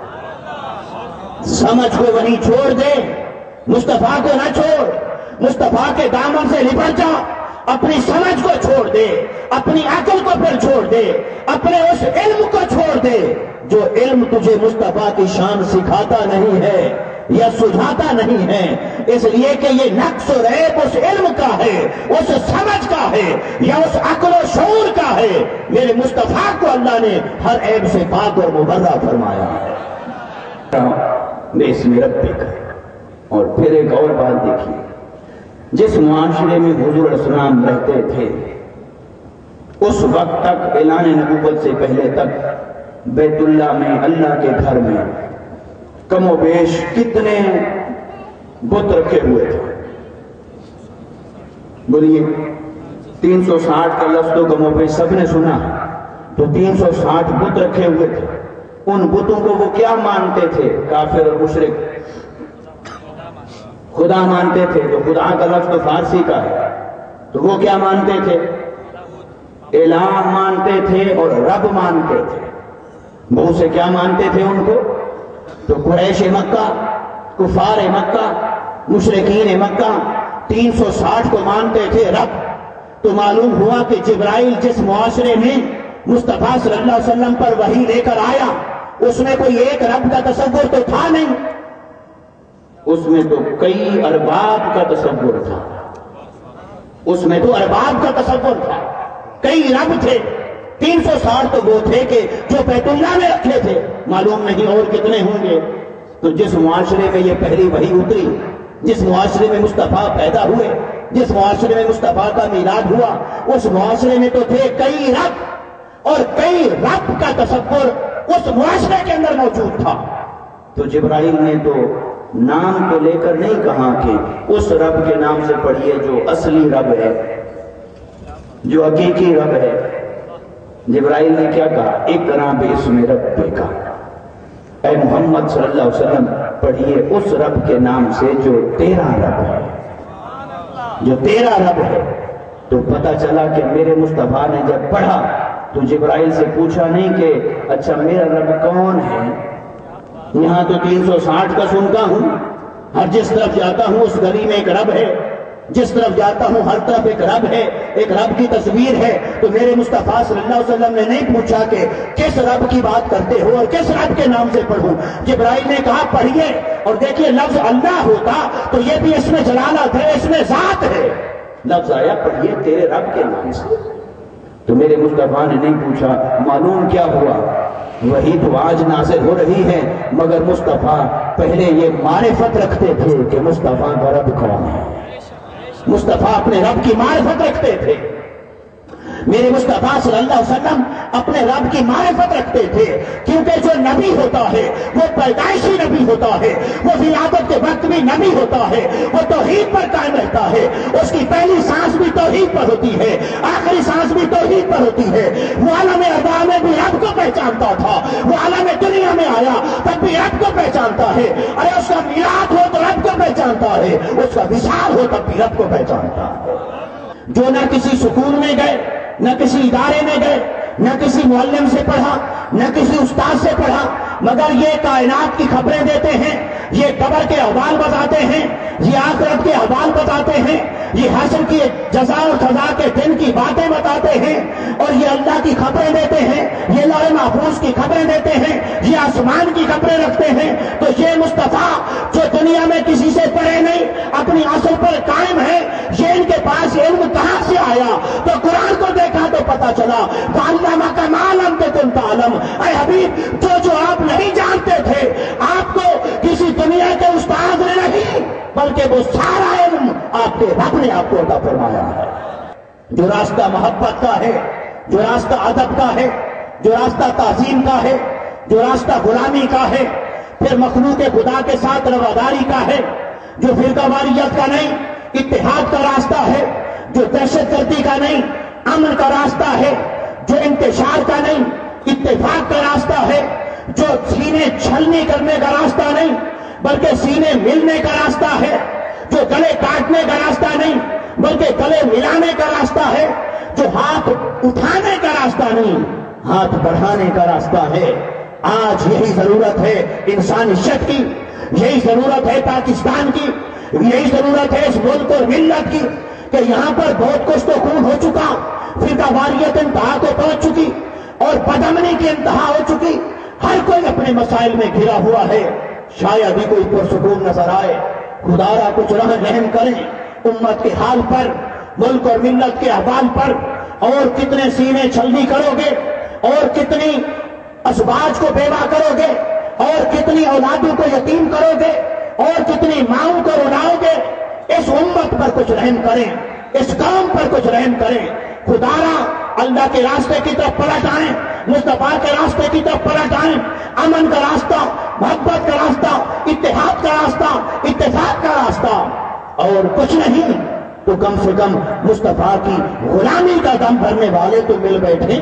سمجھ کو وہیں چھوڑ دے، مصطفیٰ کو نہ چھوڑ، مصطفیٰ کے دامن سے لپٹ جا، اپنی سمجھ کو چھوڑ دے، اپنی عقل کو پھر چھوڑ دے، اپنے اس علم کو چھوڑ دے جو علم تجھے مصطفیٰ کی شان سکھاتا نہیں ہے یا سجھاتا نہیں ہے، اس لیے کہ یہ نقص و عیب اس علم کا ہے، اس سمجھ کا ہے یا اس عقل و شعور کا ہے۔ میرے مصطفیٰ کو اللہ نے ہر عیب سے پاک اور مبرہ فرمایا ہے۔ اس میں رب کا اور پھر ایک اور بات دیکھیے، جس معاشرے میں حضور علیہ السلام رہتے تھے اس وقت تک اعلان نبوت سے پہلے تک بیت اللہ میں، اللہ کے گھر میں کم و بیش کتنے بت رکھے ہوئے تھے؟ بولیے، تین سو ساٹھ کا لفظ تو کم و بیش سب نے سنا، تو تین سو ساٹھ بت رکھے ہوئے تھے۔ ان بتوں کو وہ کیا مانتے تھے؟ کافر اور مشرک خدا مانتے تھے، تو خدا کا لفظ تو فارسی کا ہے، تو وہ کیا مانتے تھے؟ الہ مانتے تھے اور رب مانتے تھے۔ وہ سے کیا مانتے تھے ان کو؟ تو قریش مکہ، کفار مکہ، مشرکین مکہ تین سو ساٹھ کو مانتے تھے رب۔ تو معلوم ہوا کہ جبرائیل جس معاشرے میں مصطفیٰ صلی اللہ علیہ وسلم پر وحی لے کر آیا، اس میں کوئی ایک رب کا تصور تو تھا نہیں۔ اس میں تو کئی ارباب کا تصور تھا، اس میں تو ارباب کا تصور تھا، کئی رب تھے۔ تین سو ساٹھ تو وہ تھے کہ جو بیت اللہ میں رکھے تھے، معلوم نہیں اور کتنے ہوں گے۔ تو جس معاشرے میں یہ پہلی وحی اتری، جس معاشرے میں مصطفیٰ پیدا ہوئے، جس معاشرے میں مصطفیٰ کا میلاد ہوا، اس معاشرے میں تو تھے کئی رب، اور کئی رب کا تصور اس معاشرے کے اندر موجود تھا۔ تو جبرائیل نے تو نام کو لے کر نہیں کہا کہ اس رب کے نام سے پڑھیے جو اصلی رب ہے، جو حقیقی رب ہے۔ جبرائیل نے کیا کہا؟ اقرا باسم ربک، اے محمد صلی اللہ علیہ وسلم پڑھیے اس رب کے نام سے جو تیرا رب ہے، جو تیرا رب ہے۔ تو پتہ چلا کہ میرے مصطفیٰ نے جب پڑھا تو جبرائیل سے پوچھا نہیں کہ اچھا میرا رب کون ہے، یہاں تو تین سو ساٹھ کا سنتا ہوں، ہر جس طرف جاتا ہوں اس گلی میں ایک رب ہے، جس طرف جاتا ہوں ہر طرف ایک رب ہے، ایک رب کی تصویر ہے۔ تو میرے مصطفیٰ صلی اللہ علیہ وسلم نے نہیں پوچھا کہ کس رب کی بات کرتے ہو اور کس رب کے نام سے پڑھوں۔ جبرائیل نے کہا پڑھیے، اور دیکھیے لفظ اللہ ہوتا تو یہ بھی اس میں جلالت ہے، اس میں ذات ہے۔ لفظ آیا پڑھیے تیرے رب کے نام سے۔ تو میرے مصطفیٰ نے نہیں پوچھا۔ معلوم کیا ہوا؟ وہی تو آج نازل ہو رہی ہے، مگر مصطفیٰ پہلے یہ معرفت رکھتے تھے کہ مصطفیٰ کا رب کون ہے۔ مصطفیٰ اپنے رب کی معرفت رکھتے تھے، میرے مصطفیٰ صلی اللہ علیہ وسلم اپنے رب کی معرفت رکھتے تھے، کیونکہ جو نبی ہوتا ہے وہ پیدائشی نبی ہوتا ہے، وہ ولادت کے وقت بھی نبی ہوتا ہے، وہ توحید پر قائم رہتا ہے، اس کی پہلی سانس بھی توحید پر ہوتی ہے، آخری سانس بھی توحید پر ہوتی ہے۔ وہ عالم ارواح میں بھی رب کو پہچانتا تھا، وہ عالم دنیا میں آیا تب بھی رب کو پہچانتا ہے۔ ارے اس کا میلاد ہو تو رب کو پہچانتا ہے، اس کا وصال ہو تب بھی رب کو پہچانتا ہے۔ جو نہ کسی سکول میں گئے، نہ کسی ادارے میں گئے، نہ کسی معلم سے پڑھا، نہ کسی استاد سے پڑھا، مگر یہ کائنات کی خبریں دیتے ہیں، یہ قبر کے احوال بتاتے ہیں، یہ آخرت کے احوال بتاتے ہیں، یہ حشر کی جزا اور سزا کے دن کی باتیں بتاتے ہیں، اور یہ اللہ کی خبریں دیتے ہیں، یہ لوح محفوظ کی خبریں دیتے ہیں، یہ آسمان کی خبریں رکھتے ہیں۔ تو یہ مصطفیٰ جو دنیا میں کسی سے پڑھے نہیں، اپنی اصل پر قائم ہے، یہ ان کے پاس علم کہاں سے آیا؟ تو قرآن کو دیکھا تو پتا چلا فَعَلَّمَكَ مَا لَمْ تَكُنْ تَعْلَمْ۔ اے حبیب جو جو آپ نہیں جانتے تھے، آپ کو کسی دنیا کے استاد نے نہیں بلکہ وہ سارا علم آپ کے رب نے آپ کو عطا فرمایا ہے۔ جو راستہ محبت کا ہے، جو راستہ ادب کا ہے، جو راستہ تعظیم کا ہے، جو راستہ غلامی کا ہے، پھر مخلوق خدا کے ساتھ رواداری کا ہے، جو فرقہ واریت کا نہیں اتحاد کا راستہ ہے، جو دہشت گردی کا نہیں امن کا راستہ ہے، جو انتشار کا نہیں اتفاق کا راستہ ہے، جو سینے چھلنی کرنے کا راستہ نہیں بلکہ سینے ملنے کا راستہ ہے، جو گلے کاٹنے کا راستہ نہیں بلکہ گلے ملانے کا راستہ ہے، جو ہاتھ اٹھانے کا راستہ نہیں ہاتھ بڑھانے کا راستہ ہے۔ آج یہی ضرورت ہے انسانیت کی، یہی ضرورت ہے پاکستان کی، یہی ضرورت ہے اس ملک اور ملت کی کہ یہاں پر بہت کچھ تو خون ہو چکا، فرقہ واریت انتہا کو پہنچ چکی اور بدامنی کی انتہا ہو چکی، ہر کوئی اپنے مسائل میں گھرا ہوا ہے۔ شاید ہی کوئی پرسکون نظر آئے۔ خدا را کچھ رحم رحم کریں امت کے حال پر، ملک اور ملت کے احوال پر۔ اور کتنے سینے چھلنی کرو گے، اور کتنی ازواج کو بیوہ کرو گے، اور کتنی اولادوں کو یتیم کرو گے، اور کتنی ماؤں کو رلاؤ گے۔ اس امت پر کچھ رحم کریں، اس قوم پر کچھ رحم کریں۔ خدا را اللہ کے راستے کی طرف پلٹ آئیں، مصطفیٰ کے راستے کی طرف پلٹ آئیں۔ امن کا راستہ، محبت کا راستہ، اتحاد کا راستہ، اتفاق کا راستہ، اور کچھ نہیں تو کم سے کم مصطفیٰ کی غلامی کا دم بھرنے والے تو مل بیٹھے۔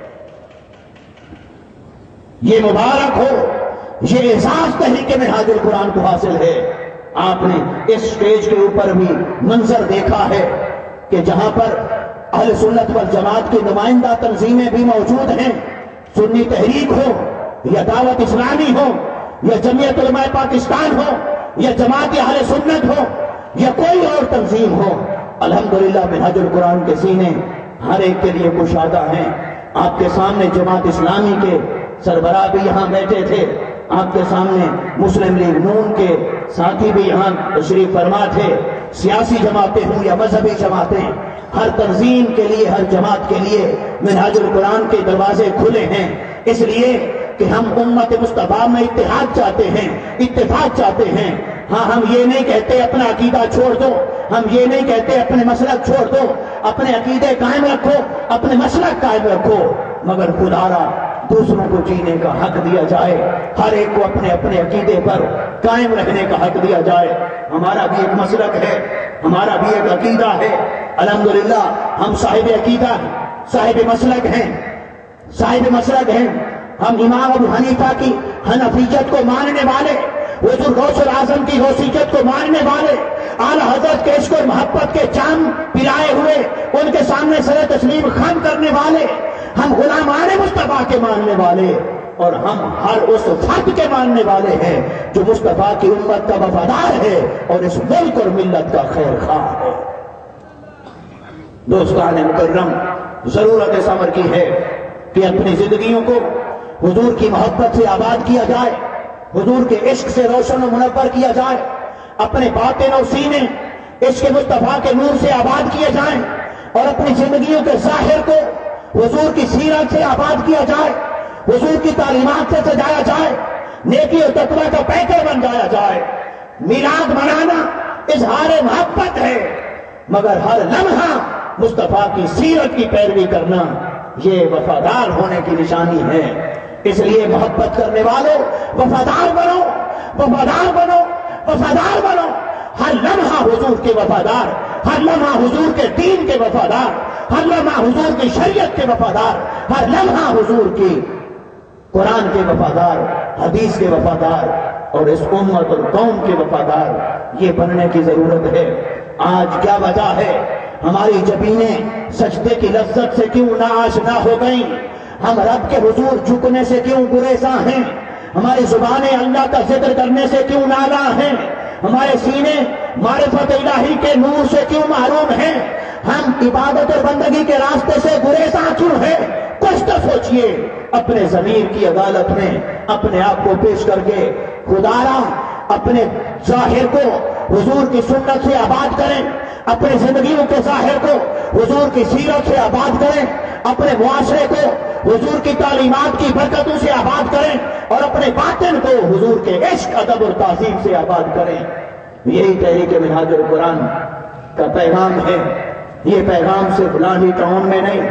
یہ مبارک ہو، یہ احساس تحریک منہاج القرآن کو حاصل ہے۔ آپ نے اس سٹیج کے اوپر بھی منظر دیکھا ہے کہ جہاں پر اہل سنت والجماعت کی نمائندہ تنظیمیں بھی موجود ہیں، سنی تحریک ہو یا دعوت اسلامی ہو یا جمعیت علماء پاکستان ہو یا جماعت اہل سنت ہو یا کوئی اور تنظیم ہو، الحمدللہ منہاج القرآن کے سینے ہر ایک کے لیے کشادہ ہیں۔ آپ کے سامنے جماعت اسلامی کے سربراہ بھی یہاں بیٹھے تھے، آپ کے سامنے مسلم لیگ نون کے ساتھی بھی یہاں تشریف فرما تھے. سیاسی جماعتیں ہوں یا مذہبی جماعتیں، ہر تنظیم کے لیے، ہر جماعت کے لیے منہاج القرآن کے دروازے کھلے ہیں، اس لیے کہ ہم امت مصطفیٰ میں اتحاد چاہتے ہیں، اتفاق چاہتے ہیں. ہاں ہم یہ نہیں کہتے اپنا عقیدہ چھوڑ دو، ہم یہ نہیں کہتے اپنے مسلک چھوڑ دو، اپنے عقیدے قائم رکھو، اپنے مسلک قائم رکھو، مگر خدا را دوسروں کو جینے کا حق دیا جائے، ہر ایک کو اپنے اپنے عقیدے پر قائم رہنے کا حق دیا جائے. ہمارا بھی ایک مسلک ہے، ہمارا بھی ایک عقیدہ ہے. الحمدللہ ہم صاحب عقیدہ ہیں، صاحب مسلک ہیں، صاحب مسلک ہیں. ہم امام ابو حنیفہ کی حنفیت کو ماننے والے، حضور غوث الاعظم کی غوثیت کو ماننے والے، اعلیٰ حضرت کے عشق اور محبت کے چاند پلائے ہوئے ان کے سامنے سر تسلیم خم کرنے والے، ہم غلامان مصطفیٰ کے ماننے والے، اور ہم ہر اس فرد کے ماننے والے ہیں جو مصطفیٰ کی امت کا وفادار ہے اور اس ملک اور ملت کا خیر خواہ ہے. دوستان مکرم، ضرورت اس امر کی ہے کہ اپنی زندگیوں کو حضور کی محبت سے آباد کیا جائے، حضور کے عشق سے روشن و منور کیا جائے، اپنے باطن اور سینے عشق مصطفیٰ کے نور سے آباد کیے جائیں، اور اپنی زندگیوں کے ظاہر کو حضور کی سیرت سے آباد کیا جائے، حضور کی تعلیمات سے سجایا جائے، نیکی اور تقوی کا پیکر بن جایا جائے. میلاد منانا اظہار محبت ہے، مگر ہر لمحہ مصطفیٰ کی سیرت کی پیروی کرنا یہ وفادار ہونے کی نشانی ہے. اس لیے محبت کرنے والوں وفادار بنو، وفادار بنو، وفادار بنو. ہر لمحہ حضور کے وفادار، ہر لمحہ حضور کے دین کے وفادار، ہر لمحہ حضور کی شریعت کے وفادار، ہر لمحہ حضور کی قرآن کے وفادار، حدیث کے وفادار، اور اس امت اور قوم کے وفادار یہ بننے کی ضرورت ہے. آج کیا وجہ ہے ہماری جبینیں سجدے کی لذت سے کیوں ناآشنا ہو گئیں؟ ہم رب کے حضور جھکنے سے کیوں گریزاں ہیں؟ ہماری زبانیں اللہ کا ذکر کرنے سے کیوں نالاں ہیں؟ ہمارے سینے معرفت الہی کے نور سے کیوں محروم ہیں؟ ہم عبادت اور بندگی کے راستے سے گریزاں کیوں ہیں؟ کچھ تو سوچئے. اپنے ضمیر کی عدالت میں اپنے آپ کو پیش کر کے خدا را اپنے ظاہر کو حضور کی سنت سے آباد کریں، اپنے زندگیوں کے ظاہر کو حضور کی سیرت سے آباد کریں، اپنے معاشرے کو حضور کی تعلیمات کی برکتوں سے آباد کریں، اور اپنے باطن کو حضور کے عشق، ادب اور تعظیم سے آباد کریں. یہی تحریک منہاج القرآن کا پیغام ہے. یہ پیغام صرف لاندھی ٹاؤن میں نہیں،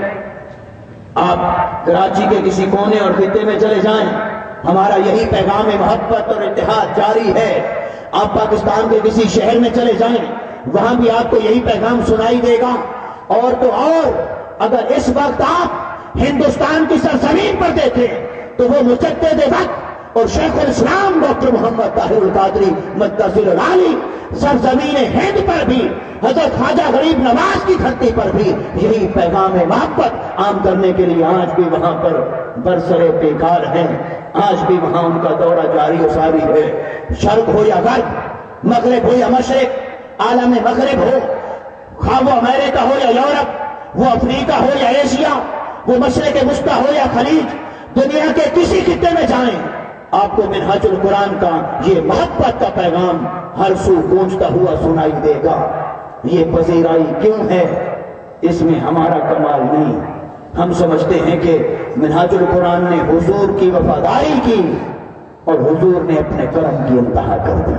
آپ کراچی کے کسی کونے اور خطے میں چلے جائیں، ہمارا یہی پیغام محبت اور اتحاد جاری ہے. آپ پاکستان کے کسی شہر میں چلے جائیں، وہاں بھی آپ کو یہی پیغام سنائی دے گا. اور تو اور اگر اس وقت آپ ہندوستان کی سرزمین پر دیکھیں تو وہ مجدد وقت اور شیخ الاسلام ڈاکٹر محمد طاہر القادری متصل العالی سرزمین ہند پر بھی، حضرت خواجہ غریب نواز کی دھرتی پر بھی یہی پیغام محبت عام کرنے کے لیے آج بھی وہاں پر برسر پیکار ہیں. آج بھی وہاں ان کا دورہ جاری و ساری ہے. شرق ہو یا غرب، مغرب ہو یا مشرق، عالم مغرب ہو، خواہ وہ امریکہ ہو یا یورپ، وہ افریقہ ہو یا ایشیا، وہ مشرق وسطی ہو یا خلیج، دنیا کے کسی خطے میں جائیں، آپ کو منہاج القرآن کا یہ محبت کا پیغام ہر سو گونجتا ہوا سنائی دے گا. یہ پذیرائی کیوں ہے؟ اس میں ہمارا کمال نہیں. ہم سمجھتے ہیں کہ منہاج القرآن نے حضور کی وفاداری کی اور حضور نے اپنے کرم کی انتہا کر دی.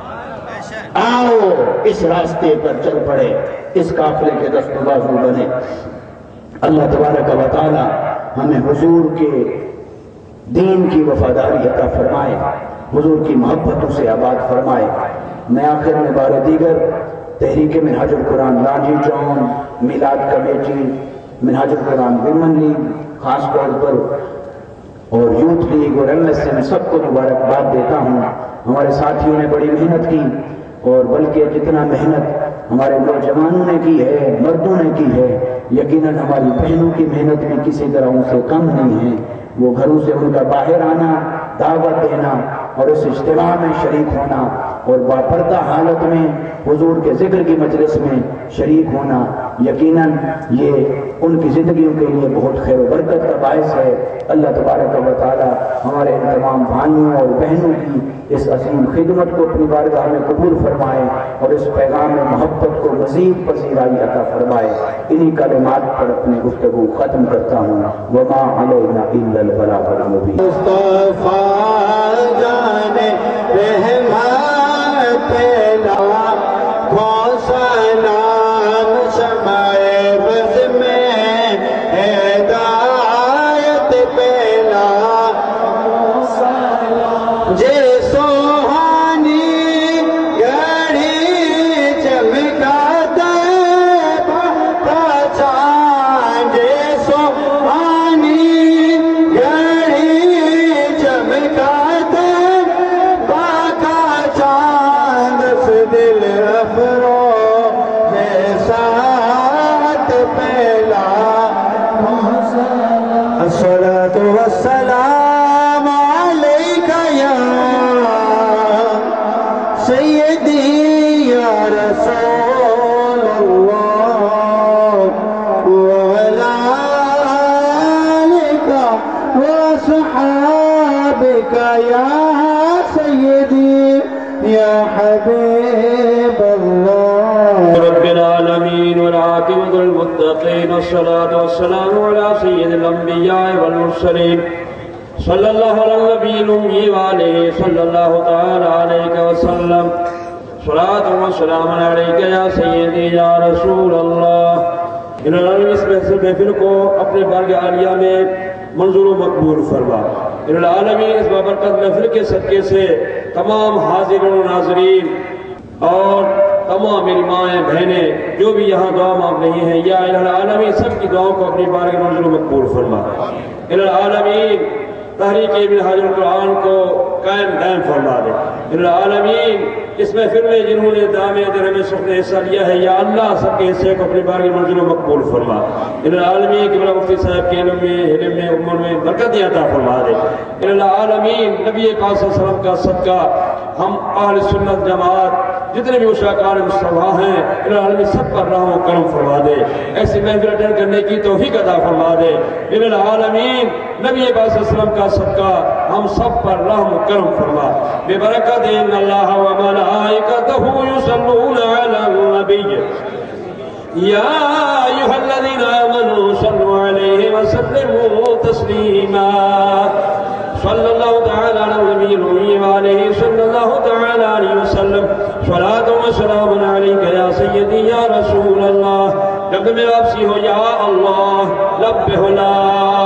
آؤ اس راستے پر چل پڑے، اس قافلے کے دست و بازو بنے. اللہ تبارک و تعالی ہمیں حضور کے دین کی وفاداری عطا فرمائے، حضور کی محبتوں سے آباد فرمائے. میں آخر میں بار دیگر تحریک منہاج القرآن لانڈھی ٹاؤن، میلاد کمیٹی، منہاج القرآن ویمن لیگ خاص طور پر، اور یوتھ لیگ اور ایم ایس ایم سب کو مبارکباد دیتا ہوں. ہمارے ساتھیوں نے بڑی محنت کی، اور بلکہ جتنا محنت ہمارے نوجوانوں نے کی ہے، مردوں نے کی ہے، یقیناً ہماری بہنوں کی محنت بھی کسی طرح ان سے کم نہیں ہے. وہ گھروں سے ان کا باہر آنا، دعوت دینا اور اس اجتماع میں شریک ہونا، اور باپردہ حالت میں حضور کے ذکر کی مجلس میں شریک ہونا، یقیناً یہ ان کی زندگیوں کے لیے بہت خیر و برکت کا باعث ہے۔ اللہ تبارک و تعالی ہمارے ان تمام بھائیوں اور بہنوں کی اس عظیم خدمت کو اپنی بارگاہ میں قبول فرمائے اور اس پیغام محبت کو مزید پذیرائی عطا فرمائے۔ انہی کلمات پر اپنی گفتگو ختم کرتا ہوں۔ وما علینا الا البلاغ المبین۔ مصطفیٰ جان رحمت پہلا کھو سلام شمع بز میں ہدایت پہلا جے سوہانی گھڑی چمکا طیبہ کا چاند، جے سوہانی گھڑی چمکا طیبہ کا چاند، اس دل افروز ساتھ پہلا الصلاۃ والسلام علیک یا سیدی یا رسول اللہ وعلی آلک وصحابک یا سیدی یا حبیب اللہ۔ رب العالمین والعاقبۃ للمتقین والصلاۃ والسلام علی سید الانبیاء والمرسلین صلی اللہ علی النبی الأمی وآلہ صلی اللہ تعالی علیہ وسلم۔ صلاۃ و سلام علیک یا سیدی یا رسول اللہ۔ انہوں نے اس محفل کو اپنے بارگاہ عالیہ میں منظور و مقبول فرما۔ العالمین اس بابرکت محفل کے صدقے سے تمام حاضرین و ناظرین اور تمام علمائیں بہنیں جو بھی یہاں دعا مانگ رہی ہیں، یا الہ العالمین سب کی دعاؤں کو اپنی بارگاہ منظور و مقبول فرما۔ الہ العالمین تحریک منہاج القرآن کو قائم دائم فرما دے۔ الہ العالمین اس محفل میں جنہوں نے دامِ درہم سخن حصہ لیا ہے، یا اللہ سب کے حصے کو اپنی بارگاہ منظور و مقبول فرما۔ الہ العالمین قبلہ مفتی صاحب کے علم میں، علم میں، عمر میں برکت عطا فرما دے۔ الہ العالمین نبی پاک صلی اللہ علیہ وسلم کا صدقہ ہم اہل سنت جماعت جتنے بھی مشاکار مصطفیٰ ہیں، الہ العالمین سب پر رحم و کرم فرما دے، ایسی محفل اٹینڈ کرنے کی توفیق عطا فرما دے۔ الہ العالمین نبی پاک صلی اللہ علیہ وسلم کا صدقہ ہم سب پر رحم و کرم فرما۔ بے برکت ان اللہ و ملائکتہ یصلون علی النبی یا ایھا الذین آمنوا صلوا علیہ وسلموا تسلیما۔ صلی اللہ تعالی علی النبی الأمی وآلہ صلی اللہ تعالی علیہ وسلم۔ صلاۃ و سلام علیک یا سیدی یا رسول اللہ۔ جب میں واپسی ہو یا اللہ لبہ لا